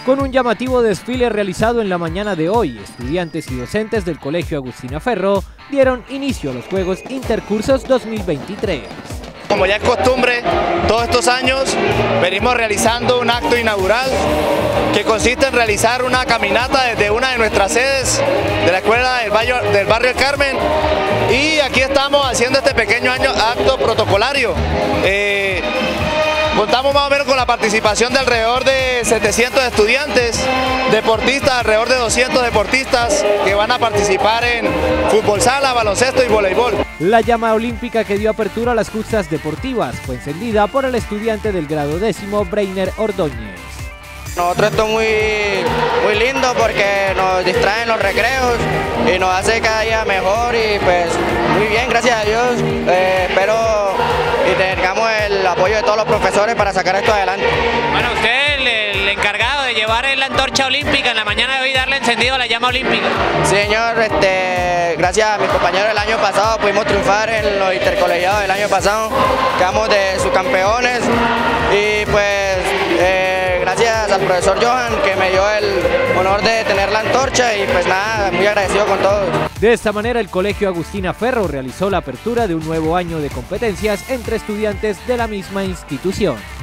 Con un llamativo desfile realizado en la mañana de hoy, estudiantes y docentes del Colegio Agustina Ferro dieron inicio a los Juegos Intercursos 2023. Como ya es costumbre, todos estos años venimos realizando un acto inaugural que consiste en realizar una caminata desde una de nuestras sedes de la Escuela del Barrio El Carmen, y aquí estamos haciendo este pequeño acto protocolario. Contamos más o menos con la participación de alrededor de 700 estudiantes, deportistas, alrededor de 200 deportistas que van a participar en fútbol sala, baloncesto y voleibol. La llama olímpica que dio apertura a las justas deportivas fue encendida por el estudiante del grado 10º, Breiner Ordóñez. Nosotros esto es muy lindo porque nos distraen los recreos y nos hace cada día mejor, y pues muy bien, gracias a Dios. Espero y tengamos el apoyo de todos los profesores para sacar esto adelante. Bueno, usted es el encargado de llevar la antorcha olímpica en la mañana de hoy, darle encendido a la llama olímpica. Sí, señor, gracias a mis compañeros del año pasado pudimos triunfar en los intercolegiados del año pasado, quedamos de subcampeones, y pues gracias al profesor Johan que me dio el honor de tener la antorcha, y pues nada, muy agradecido con todos. De esta manera el Colegio Agustina Ferro realizó la apertura de un nuevo año de competencias entre estudiantes de la misma institución.